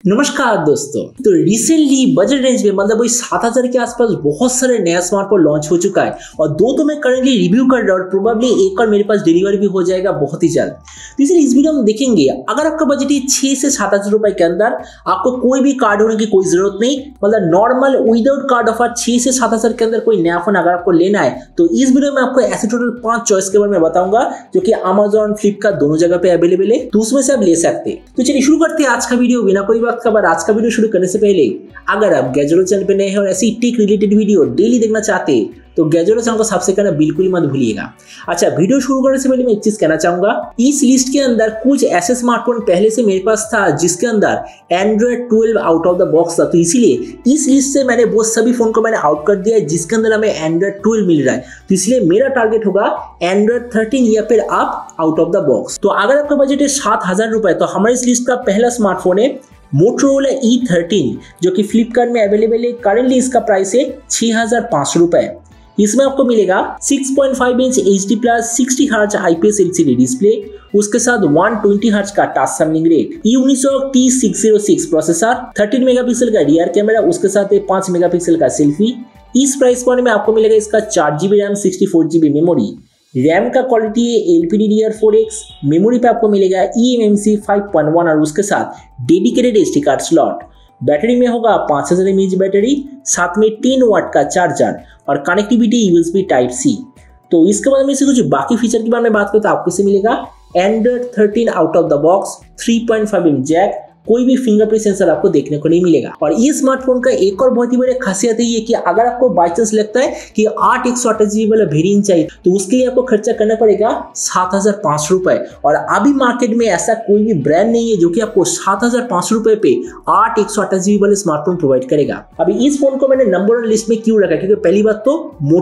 नमस्कार दोस्तों। तो रिसेंटली बजट रेंज में मतलब वही 7000 के आसपास बहुत सारे नया स्मार्टफोन लॉन्च हो चुका है और दो तो मैं करंटली रिव्यू कर रहा हूँ और प्रोबेबली एक और मेरे पास डिलीवरी भी हो जाएगा बहुत ही जल्द। तो इसलिए इस वीडियो में देखेंगे अगर आपका बजट है 6 से 7000 रुपए के अंदर, आपको कोई भी कार्ड होने की कोई जरूरत नहीं, मतलब नॉर्मल विदाउट कार्ड ऑफर 6 से 7000 के अंदर कोई नया फोन अगर आपको लेना है तो इस वीडियो में आपको ऐसे टोटल 5 चॉइस के बारे में बताऊंगा जो कि अमेजॉन, फ्लिपकार्ट दोनों जगह पे अवेलेबल है, तो उसमें से आप ले सकते हैं। तो चलिए शुरू करते हैं आज का वीडियो बिना कोई वक्त खबर। आज का वीडियो शुरू करने से पहले अगर आप गैजेरो चैनल पे नए हैं और ऐसी टेक रिलेटेड वीडियो डेली देखना चाहते हैं तो गैजेरो चैनल को सब्सक्राइब करना बिल्कुल मत भूलिएगा। अच्छा, वीडियो शुरू करने से पहले मैं एक चीज कहना चाहूंगा, इस लिस्ट के अंदर कुछ ऐसे स्मार्टफोन पहले से मेरे पास था जिसके अंदर Android 12 out of the box था, तो इसीलिए इस लिस्ट से मैंने वो सभी फोन को मैंने आउट कर दिया है जिसके अंदर हमें Android 12 मिल रहा है। तो इसलिए मेरा टारगेट होगा Android 13 या फिर आप आउट ऑफ द बॉक्स। तो अगर आपका बजट है 7000 रुपए तो हमारे इस लिस्ट का पहला स्मार्टफोन है Motorola E13 जो कि फ्लिपकार्ट में अवेलेबल है। करंटली इसका प्राइस है 6500 रुपए। इसमें आपको मिलेगा 6.5 inch HD plus 60 hertz IPS LCD display, उसके साथ 120 हर्ट्ज का touch sampling rate, E19 T606 processor, 13 megapixel का रियर कैमरा, उसके साथ 5 मेगापिक्सल का सेल्फी। इस प्राइस पॉइंट में आपको मिलेगा इसका 4GB RAM, 64GB memory. RAM का क्वालिटी है LPDDR4X, मेमोरी पे आपको मिलेगा eMMC 5.1 और उसके साथ dedicated SD card slot. Battery में होगा 5000 mAh बैटरी, साथ में 10 वाट का चार्जर और कनेक्टिविटी USB Type-C। तो इसके बाद में से कुछ बाकी फीचर के बारे में बात करें तो आपको इसे मिलेगा Android 13 out of the box, 3.5mm jack, कोई भी फिंगरप्रिंट सेंसर आपको देखने को नहीं मिलेगा। और ये स्मार्टफोन का एक और बहुत ही बड़ी खासियत है ये कि अगर आपको बाई चांस लगता है कि 8 128GB वाला वेरिएंट चाहिए तो उसके लिए आपको खर्चा करना पड़ेगा 7500 रुपए। और अभी मार्केट में ऐसा कोई भी ब्रांड नहीं है जो कि आपको 7500 रुपए पे 8 128GB वाले स्मार्टफोन प्रोवाइड करेगा। अभी इस फोन को मैंने नंबर 1 लिस्ट में क्यों रखा, क्योंकि पहली बात तो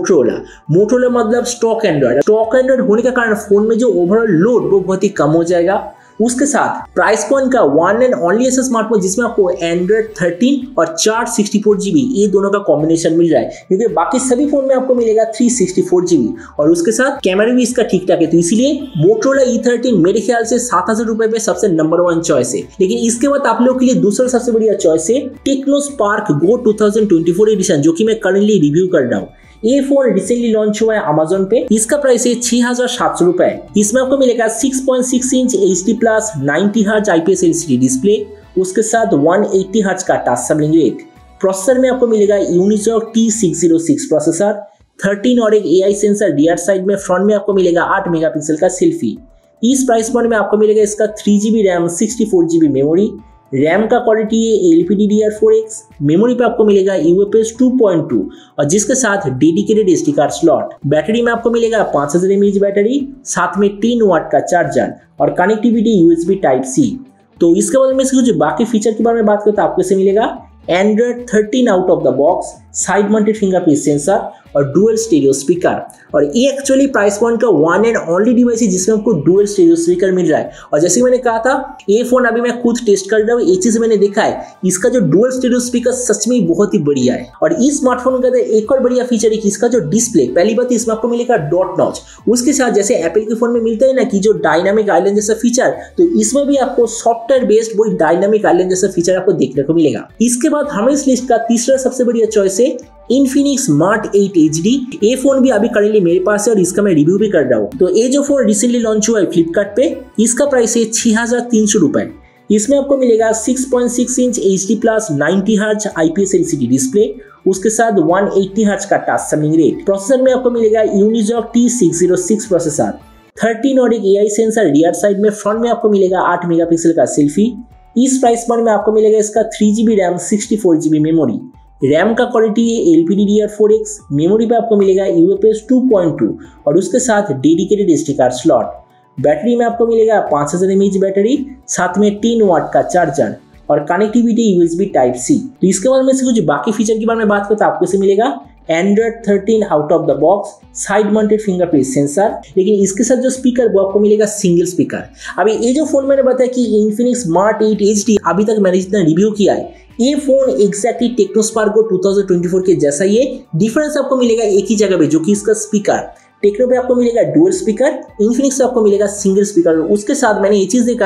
मोटोरोला मतलब स्टॉक एंड्रॉइड होने के कारण फोन में जो ओवरऑल लोड वो बहुत ही कम हो जाएगा। उसके साथ प्राइस पॉइंट का वन एंड ओनली ऐसा स्मार्टफोन जिसमें आपको Android 13 और 464GB ये दोनों का कॉम्बिनेशन मिल रहा है, क्योंकि बाकी सभी फोन में आपको मिलेगा 364GB और उसके साथ कैमरा भी इसका ठीक ठाक है। तो इसीलिए Motorola E13 मेरे ख्याल से 7000 रुपए पे सबसे नंबर 1 चॉइस है। लेकिन इसके बाद आप लोगों के लिए दूसरा सबसे बढ़िया चॉइस है टेक्नो स्पार्क Go 2024 एडिशन, जो कि मैं करंटली रिव्यू कर रहा हूँ। ये फोन रिसेंटली लॉन्च हुआ है अमेजोन पे। इसका प्राइस है 6700 रुपए। इसमें आपको मिलेगा 6.6 inch HD plus 90 hertz IPS LCD display, उसके साथ 180 हर्ट्ज का टच सैंपलिंग रेट। प्रोसेसर में आपको मिलेगा E19 T606 प्रोसेसर, 13 और एक AI सेंसर रियर साइड में, फ्रंट में आपको मिलेगा 8 मेगापिक्सल का सेल्फी। इस प्राइस पॉइंट में आपको मिलेगा इसका 3GB RAM, 64GB memory. RAM का क्वालिटी है LPDDR4X, मेमोरी पे आपको मिलेगा UFS 2.2 और जिसके साथ dedicated SD card slot. Battery में आपको मिलेगा 5000 mAh बैटरी, साथ में 10 वाट का चार्जर और कनेक्टिविटी USB Type-C। तो इसके बाद में से कुछ बाकी फीचर के बारे में बात करें तो आपको इसे मिलेगा Android 13 out of the box, side mounted fingerprint sensor और डुअल स्टीरियो स्पीकर। और ये एक्चुअली प्राइस पॉइंट का वन एंड ओनली डिवाइस है जिसमें आपको डुअल स्टीरियो स्पीकर मिल रहा है। और जैसे मैंने कहा था ये फोन अभी मैं खुद टेस्ट कर रहा हूँ, ये चीज मैंने देखा है, इसका जो डुअल स्टीरियो स्पीकर सच में बहुत ही बढ़िया है। और इस स्मार्टफोन का एक और बढ़िया फीचर है कि इसका जो डिस्प्ले, पहली बात इसमें आपको मिलेगा डॉट नॉच, उसके साथ जैसे एप्पल के फोन में मिलता है ना कि जो डायनामिक आइलैंड जैसा फीचर, तो इसमें भी आपको सॉफ्टवेयर बेस्ड वही डायनामिक आइलैंड जैसा फीचर आपको देखने को मिलेगा। इसके बाद हमें इस लिस्ट का तीसरा सबसे बढ़िया चॉइस है Infinix Smart 8 HD। ये फोन भी अभी करंटली मेरे पास है और इसका मैं रिव्यू भी कर रहा हूँ। तो ये जो फोन रिसेंटली लॉन्च हुआ है फ्लिपकार्ट पे, इसका प्राइस है 6300 रुपए। इसमें आपको मिलेगा 6.6 inch HD plus 90 hertz IPS LCD display, उसके साथ 180 हर्ट्ज का टच सैंपलिंग रेट। प्रोसेसर में आपको मिलेगा E19 T606 प्रोसेसर, 13 और एक AI सेंसर रियर साइड में, फ्रंट में आपको मिलेगा 8 मेगापिक्सल का सेल्फी। इस प्राइस पॉइंट में आपको मिलेगा इसका 3GB RAM, 64GB memory. RAM का क्वालिटी है LPDDR4X, मेमोरी पे आपको मिलेगा UFS 2.2 और उसके साथ dedicated SD card slot. Battery में आपको मिलेगा 5000 mAh बैटरी, साथ में 10 वाट का चार्जर और कनेक्टिविटी USB Type-C। तो इसके बाद में से कुछ बाकी फीचर के बारे में बात करें तो आपको इसे मिलेगा Android 13 out of the box, side mounted fingerprint sensor, लेकिन इसके साथ जो स्पीकर वो आपको मिलेगा सिंगल स्पीकर। अभी ये जो फोन मैंने बताया कि Infinix Smart 8 HD, अभी तक मैंने जितना रिव्यू किया है ये phone exactly Tecno spark Go 2024 के जैसा ही है। डिफरेंस आपको मिलेगा एक ही जगह पे, जो कि इसका स्पीकर। टेक्नो पे आपको मिलेगा डुअल स्पीकर, इन्फिनिक्स पे आपको मिलेगा सिंगल स्पीकर। उसके साथ मैंने ये चीज देखा है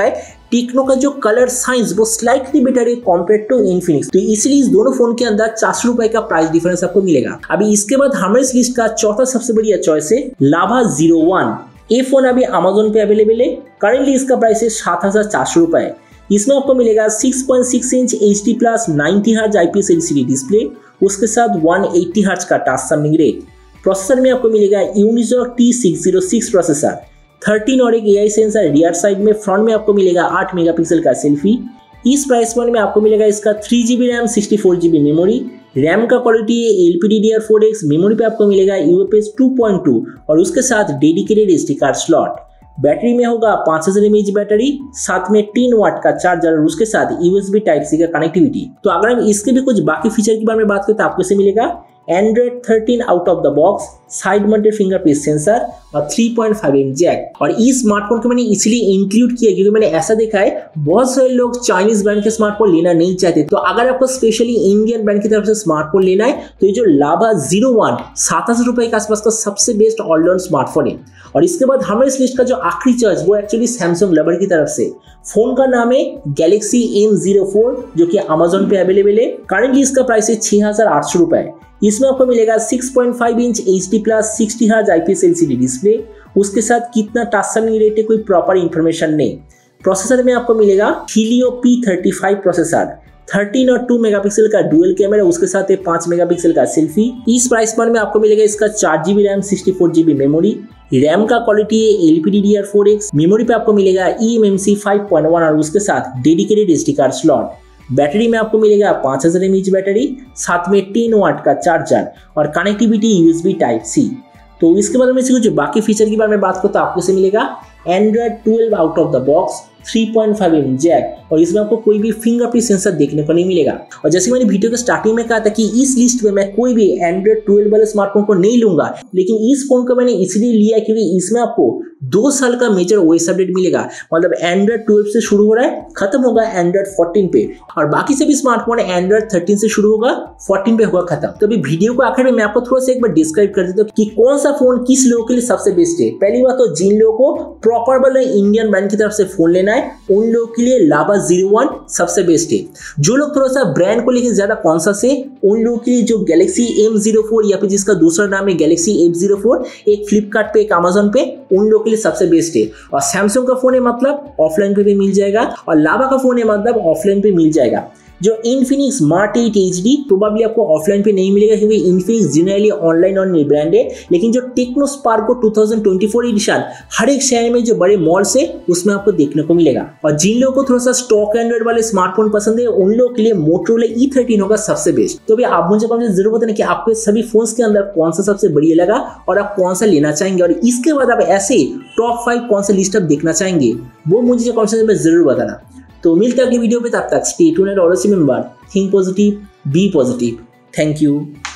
टेक्नो का जो कलर साइंस वो स्लाइटली बेटर है कंपेयर टू इन्फिनिक्स, तो इसलिए इस दोनों फोन के अंदर 400 रुपए का प्राइस डिफरेंस आपको मिलेगा। अभी इसके बाद हमारे इस लिस्ट का चौथा सबसे बढ़िया चॉइस है लावा 01। ये फोन अभी अमेजोन पे अवेलेबल है। करेंटली इसका प्राइस है 7400 रुपए। इसमें आपको मिलेगा 6.6 inch HD plus 90 hertz IPS LCD display, उसके साथ 180 हर्ट्ज का टच सैंपलिंग रेट। प्रोसेसर में आपको मिलेगा यूनिसॉक T606 प्रोसेसर, 13 और एक AI सेंसर रियर साइड में। फ्रंट में आपको मिलेगा 8 मेगापिक्सल का सेल्फी। इस प्राइस पॉइंट में आपको मिलेगा इसका 3GB RAM 64GB memory. RAM का क्वालिटी है LPDDR4X। मेमोरी पे आपको मिलेगा UFS 2.2 और उसके साथ dedicated SD card slot. Battery में होगा 5000 mAh बैटरी, साथ में 3 वाट का चार्जर और उसके साथ USB Type-C का कनेक्टिविटी। तो अगर हम इसके भी कुछ बाकी फीचर के बारे में बात करें तो आपको इसे मिलेगा Android 13 out of the box, side mounted fingerprint sensor और 3.5 इंच जैक। और इस स्मार्टफोन को मैंने इसलिए इंक्लूड किया क्योंकि मैंने ऐसा देखा है बहुत सारे लोग चाइनीज ब्रांड के स्मार्टफोन लेना नहीं चाहते। तो अगर आपको स्पेशली इंडियन ब्रांड की तरफ से स्मार्टफोन लेना है तो ये जो लावा 01 7000 रुपए के आसपास का सबसे बेस्ट ऑलराउंड स्मार्टफोन है। और इसके बाद हमारे इस लिस्ट का जो आखिरी चॉइस वो एक्चुअली सैमसंग लवर की तरफ से। फोन का नाम है गैलेक्सी M04 जो कि अमेजोन पे अवेलेबल है। करेंटली इसका प्राइस है 6800 रुपए। इसमें आपको मिलेगा 6.5 inch HD plus 60 hertz IPS LCD display, उसके साथ कितना टच सैंपलिंग रेट है कोई प्रॉपर इंफॉर्मेशन नहीं। प्रोसेसर में आपको मिलेगा Helio P35 प्रोसेसर, 13 और 2 मेगापिक्सल का डुअल कैमरा, उसके साथ 5 मेगापिक्सल का सेल्फी। इस प्राइस पॉइंट में आपको मिलेगा इसका 4GB RAM 64GB memory. RAM का क्वालिटी है LPDDR4X। मेमोरी पे आपको मिलेगा eMMC 5.1 और उसके साथ dedicated SD card slot. Battery में आपको मिलेगा 5000 mAh बैटरी, साथ में 3 वाट का चार्जर और कनेक्टिविटी USB Type-C। तो इसके बाद में से कुछ बाकी फीचर के बारे में बात करूं तो आपको इसे मिलेगा Android 12 out of the box, 3.5 inch jack और इसमें आपको कोई भी फिंगरप्रिंट सेंसर देखने को नहीं मिलेगा। और जैसे मैंने वीडियो के स्टार्टिंग में कहा था कि इस लिस्ट में मैं कोई भी Android 12 वाले स्मार्टफोन को नहीं लूंगा, लेकिन इस फोन को मैंने इसलिए लिया क्योंकि इसमें आपको 2 साल का मेजर OS अपडेट मिलेगा। मतलब Android 12 से शुरू हो रहा है, खत्म होगा Android 14 पे, और बाकी सभी स्मार्टफोन Android 13 से शुरू होगा, 14 पे होगा खत्म। तो अभी वीडियो को आखिर में मैं आपको थोड़ा सा एक बार डिस्क्राइब कर देता हूँ कि कौन सा फोन किस लोगों के लिए सबसे बेस्ट है। पहली बात तो जिन लोगों को प्रॉपर वाले इंडियन ब्रांड की तरफ से फोन लेना है उन लोगों के लिए लावा 01 सबसे बेस्ट है। जो लोग थोड़ा सा ब्रांड को लेकर ज्यादा कॉन्शियस है उन लोगों के लिए जो गैलेक्सी M04 या फिर जिसका दूसरा नाम है गैलेक्सी F04, एक फ्लिपकार्ट पे एक अमेजोन पे, उन लोगों के लिए सबसे बेस्ट है। और सैमसंग का फोन है मतलब ऑफलाइन पे भी मिल जाएगा, और लावा का फोन है मतलब ऑफलाइन पे मिल जाएगा। जो Infinix Smart 8 HD प्रोबेबली आपको ऑफलाइन पे नहीं मिलेगा क्योंकि Infinix जनरली ऑनलाइन और ब्रांड है, लेकिन जो टेक्नो स्पार्को 2024 एडिशन हर एक शहर में जो बड़े मॉल से उसमें आपको देखने को मिलेगा। और जिन लोगों को थोड़ा सा स्टॉक एंड्रॉइड वाले स्मार्टफोन पसंद है उन लोगों के लिए मोटोरोला E13 होगा सबसे बेस्ट। तो अभी आप मुझे कमेंट जरूर बताना कि आपको सभी फोन्स के अंदर कौन सा सबसे बढ़िया लगा और आप कौन सा लेना चाहेंगे, और इसके बाद आप ऐसे टॉप 5 कौन सा लिस्ट आप देखना चाहेंगे वो मुझे कमेंट में जरूर बताना। तो मिलते हैं अगली वीडियो पे, तब तक stay tuned and always remember, think positive, be positive. Thank you.